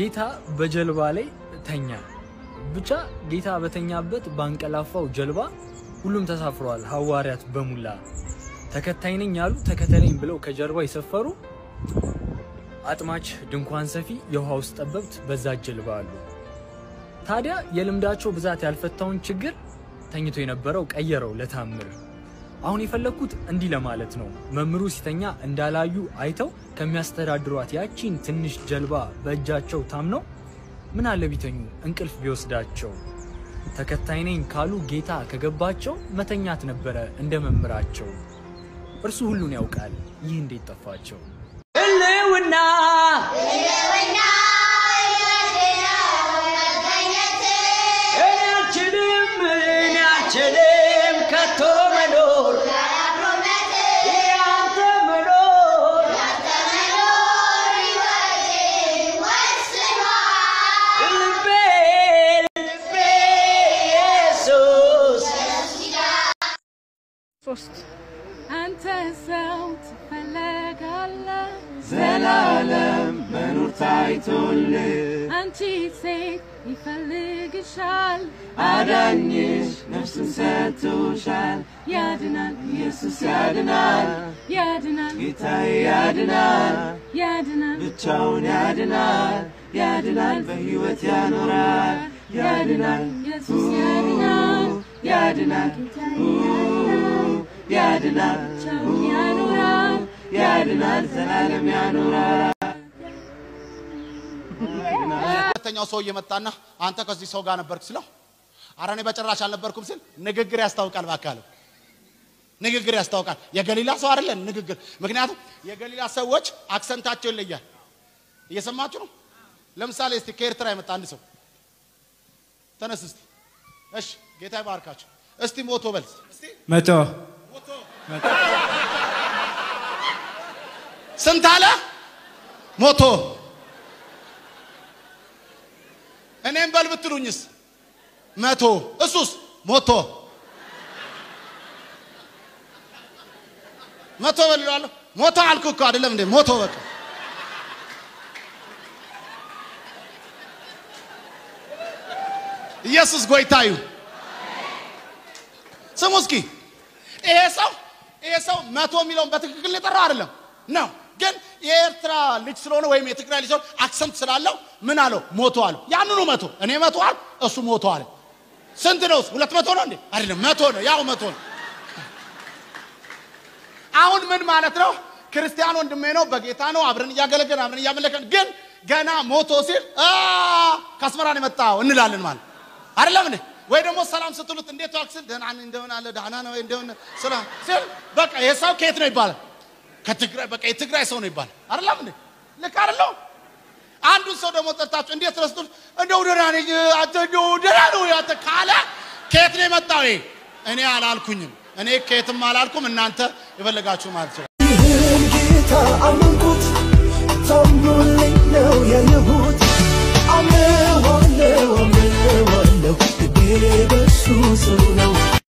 ጌታ በጀልባ ላይ ተኛ ብቻ ጌታ በተኛበት ባንቀላፋው ጀልባ ሁሉም ተሳፍሯል ሐዋርያት በሙላ ተከታይነኝ ያሉ ተከተለኝ ብለው ከጀርባ ይሰፈሩ አጥማች ድንኳን ሰፊ የውሃው ውስጥ ጠበብት በዛ ጀልባ አሉ ታዲያ የልምዳቸው ብዛት ያልፈታውን ችግር ተኝቶ የነበረው ቀየረው ለታምር አሁን የፈለኩት እንዲህ ለማለት ነው መምሩ ሲተኛ እንዳላዩ አይተው ከሚያስተዳድሯት ያቺን ትንሽ ጀልባ በእጃቸው ታምነው ምን አለ ቢተኙ እንቅልፍ ቢወስዳቸው ተከታይነኝ ካሉ ጌታ ከገባቸው መተኛት ነበረ እንደ መምራቸው እርሱ ሁሉን ያውቃል ይህ እንዴት ጠፋቸው እልውና እኔ ከቶ መኖር ያንተ መኖር ልቤ ኢየሱስ ሶስት አንተ ሰው ትፈለጋለህ ዘላለም መኖር ታይቶልህ አንቺ ሴት ይፈልግሻል አዳኝሽ ነፍስን ሰጥቶሻል ያድናል ኢየሱስ ያድናል ያድናል ጌታዬ ያድናል ያድናል ብቻውን ያድናል ያድናል በሕይወት ያኖራል ያድናል ኢየሱስ ያድናል ያድናል ያድናል ብቻውን ያኖራል ያድናል ዘላለም ያኖራል ሁለተኛው ሰው እየመጣና አንተ ከዚህ ሰው ጋር ነበርክ ስለው አራኔ በጭራሽ አልነበርኩም ሲል ንግግር ያስታውቃል ባካለ ንግግር ያስታውቃል የገሊላ ሰው አይደለም ንግግር ምክንያቱም የገሊላ ሰዎች አክሰንታቸው ይለያል እየሰማችሁ ነው ለምሳሌ እስቲ ከኤርትራ የመጣ አንድ ሰው ተነስ እስቲ እሺ ጌታ ይባርካችሁ እስቲ ሞቶ በልስ እስቲ መቶ ስንት አለ ሞቶ እኔም በል ብትሉኝስ መቶ እሱስ ሞቶ መቶ በልሏለሁ ሞቶ አልኩ እኮ አይደለም እንዴ ሞቶ በቃ ኢየሱስ ጎይታዩ ስሙ እስኪ ይሄ ሰው መቶ ሚሊዮን በትክክል የጠራው አይደለም ነው ግን የኤርትራ ልጅ ስለሆነ ወይም የትግራይ ልጅ አክሰንት ስላለው ምን አለው ሞቶ አለው ያንኑ መቶ እኔ መቶ አለ እሱ ሞቶ አለ ስንት ነው 200 ነው እንዴ አይደለም መቶ ነው ያው መቶ ነው አሁን ምን ማለት ነው ክርስቲያን ወንድሜ ነው በጌታ ነው አብረን ያገለገልን አብረን ያመለከን ግን ገና ሞቶ ሲል ካስመራን የመጣው እንላለን ማለት አይደለም እንዴ ወይ ደግሞ ሰላም ስትሉት እንዴት ታክስል ደህና እንደሆነ አለ ደህና ነው እንደሆነ ሰላም ሲል በቃ የሰው ከየት ነው ይባላል ከትግራይ በቃ የትግራይ ሰው ነው ይባላል አይደለም እንዴ ልክ አይደለም አንዱ ሰው ደግሞ ጠርታችሁ እንዴት ረስቱት እንደው ደህና ነኝ አትደው ደህና ነው ያተ ካለ ከየት ነው የመጣው እኔ አላልኩኝም እኔ ከየትም አላልኩም እናንተ የፈለጋችሁ ማለት ነው ይህን ጌታ አመንኩት ታምኖልኝ ነው ያየሁት አምነዋለሁ በሱ ሰው ነው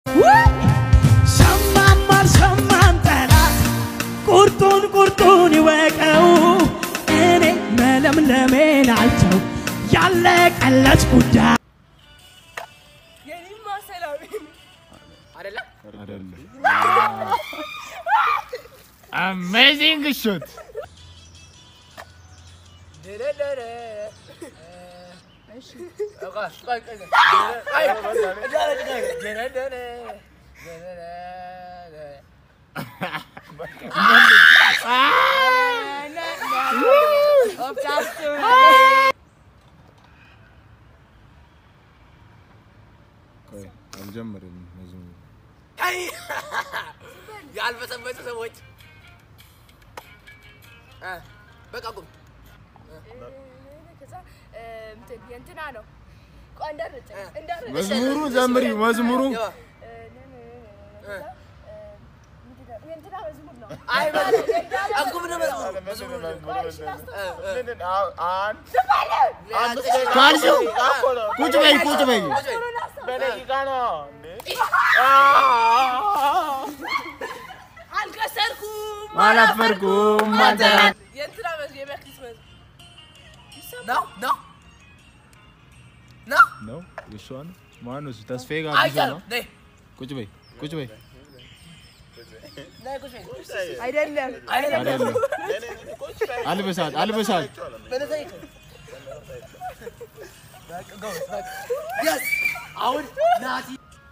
ሰማን ጠላት ቁርጡን ይወቀው እኔ መለምለሜን አልተው ያለቀለት ጉዳይ የኔማ ሰላም አይደለ Amazing shot. አልጀመረም መዝሙር አይ ያልበሰበሰ ሰዎች በቃ ቁም ከዛ እንትና ነው ቆንደርጭ መዝሙሩ ዘምሪ መዝሙሩ እንትና መዝሙር ነው አይ አቁም ነው መዝሙር ካልሱ ቁጭ በይ በደቂቃ ነው እንዴ አልከሰርኩም አላፈርኩም ማታ የእንትና መዝሙር የመክሊት መዝሙር ነው ነው እሷን ማነው ተስፋዬ ጋር ብዙ ነው ቁጭ በይ አይደለም አልበሳት Yes. አሁን ናቲ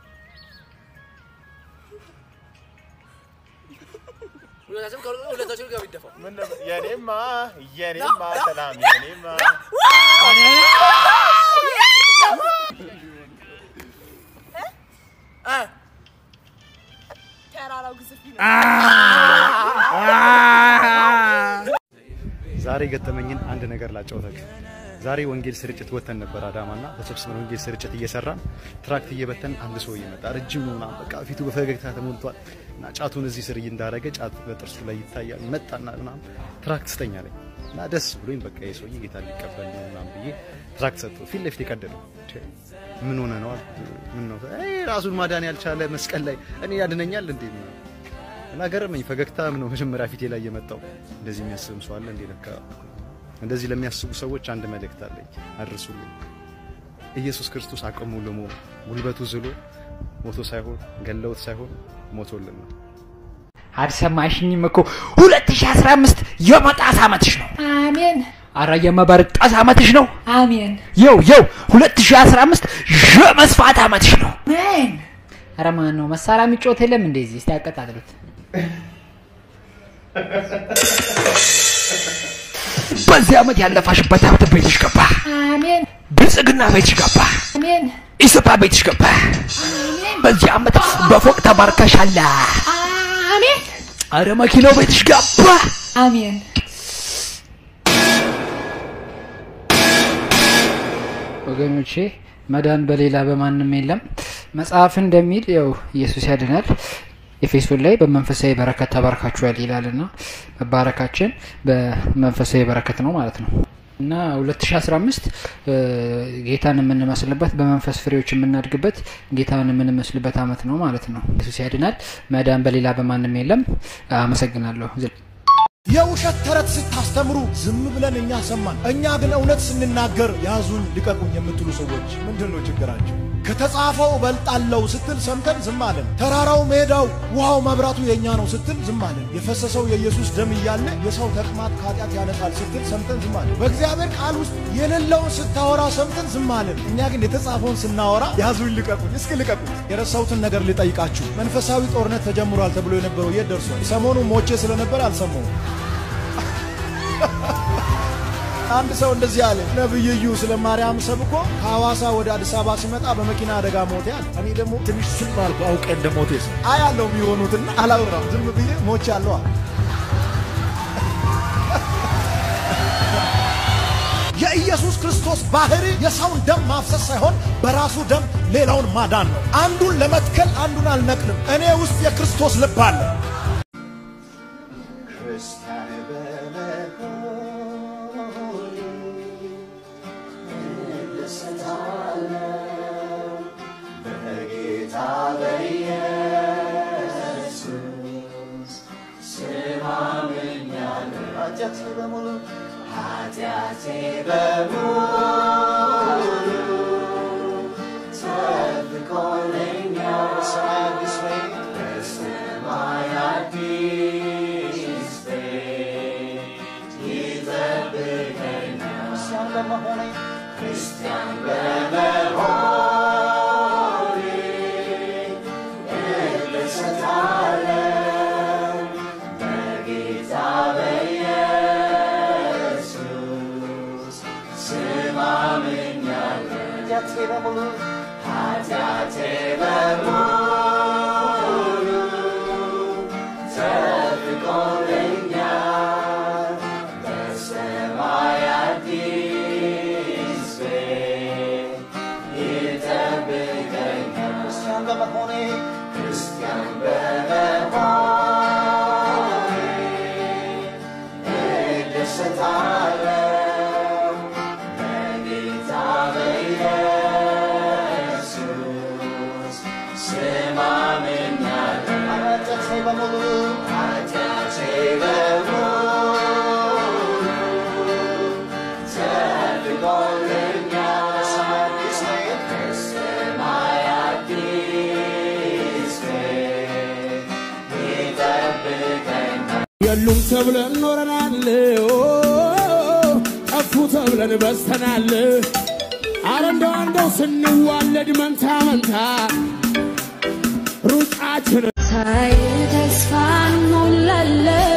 ሁለታችሁ ጋር ቢደፋው ምን የኔማ ሰላም የኔማ ተራራው ግዝፍ ነው ዛሬ ገጠመኝን አንድ ነገር ላጫውታችሁ ዛሬ ወንጌል ስርጭት ወተን ነበር አዳማና ተሰብስበን ወንጌል ስርጭት እየሰራን ትራክት እየበተን አንድ ሰው ይመጣ ረጅም ነውና በቃ ፊቱ በፈገግታ ተሞልቷል እና ጫቱን እዚህ ስር እንዳረገ ጫት በጥርሱ ላይ ይታያል መጣና ምናም ትራክት ስተኛ ላይ እና ደስ ብሎኝ በቃ የሰውዬ ጌታ ሊቀበል ነው ምናም ብዬ ትራክት ሰጠው ፊት ለፊት ይቀደለው ምን ሆነ ነው ምን ነው ራሱን ማዳን ያልቻለ መስቀል ላይ እኔ ያድነኛል እንዴ እና ገረመኝ ፈገግታ ነው መጀመሪያ ፊቴ ላይ የመጣው እንደዚህ የሚያስብ ሰው አለ እንዴ ለካ እንደዚህ ለሚያስቡ ሰዎች አንድ መልእክት አለኝ አድርሱልኝ ኢየሱስ ክርስቶስ አቅሙ ለሞ ጉልበቱ ዝሎ ሞቶ ሳይሆን ገለውት ሳይሆን ሞቶልን ነው አልሰማሽኝም እኮ 2015 የመጣት አመትሽ ነው አሜን አራ የመበርጣት አመትሽ ነው አሜን የው 2015 የመስፋት አመትሽ ነው አሜን አረ ማን ነው መሳሪያ የሚጮት የለም እንደዚህ እስቲ ያቀጣጥሉት በዚህ አመት ያለፋሽበት ሀብት ቤትሽ ገባ አሜን ብልጽግና ቤትሽ ገባ አሜን ኢሰፓ ቤትሽ ገባ አሜን በዚህ አመት በፎቅ ተባርከሻል አሜን አረ መኪናው ቤትሽ ገባ አሜን ወገኖቼ መዳን በሌላ በማንም የለም መጽሐፍ እንደሚል ያው ኢየሱስ ያድናል ኤፌሶን ላይ በመንፈሳዊ በረከት ተባርካችኋል ይላልና መባረካችን በመንፈሳዊ በረከት ነው ማለት ነው እና 2015 ጌታን የምንመስልበት በመንፈስ ፍሬዎች የምናድግበት ጌታን የምንመስልበት አመት ነው ማለት ነው ኢየሱስ ያድናል መዳን በሌላ በማንም የለም አመሰግናለሁ የውሸት ተረት ስታስተምሩ ዝም ብለን እኛ ሰማን እኛ ግን እውነት ስንናገር ያዙን ልቀቁኝ የምትሉ ሰዎች ምንድነው ችግራችሁ ከተጻፈው በልጣለው ስትል ሰምተን ዝም አለን ተራራው ሜዳው ውሃው መብራቱ የኛ ነው ስትል ዝም አለን የፈሰሰው የኢየሱስ ደም ይያለ የሰው ተቅማጥ ካጢያት ያነሳል ስትል ሰምተን ዝም አለን በእግዚአብሔር ቃል ውስጥ የሌለውን ስታወራ ሰምተን ዝም አለን እኛ ግን የተጻፈውን ስናወራ ያዙን ልቀቁኝ እስኪ ልቀቁኝ የረሳሁትን ነገር ልጠይቃችሁ መንፈሳዊ ጦርነት ተጀምሯል ተብሎ የነበረው የት ደርሷል ሰሞኑ ሞቼ ስለነበር አልሰማሁም አንድ ሰው እንደዚህ አለ ነብዩ እዩ ስለ ማርያም ሰብኮ ከሐዋሳ ወደ አዲስ አበባ ሲመጣ በመኪና አደጋ ሞተ ያለ እኔ ደግሞ ትንሽ ስልባልኩ አውቄ እንደሞተስ አያለው የሚሆኑትና አላወራም ዝም ብዬ ሞቻለሁ የኢየሱስ ክርስቶስ ባህሪ የሰውን ደም ማፍሰስ ሳይሆን በራሱ ደም ሌላውን ማዳን ነው አንዱን ለመትከል አንዱን አልነቅልም እኔ ውስጥ የክርስቶስ ልብ አለ Say የሉም ተብለን ኖረናል ጠፉ ተብለን በስተናል አረንዳው ስንዋለድ መንታ መንታ ሩጫችን ተስፋን ሞላለ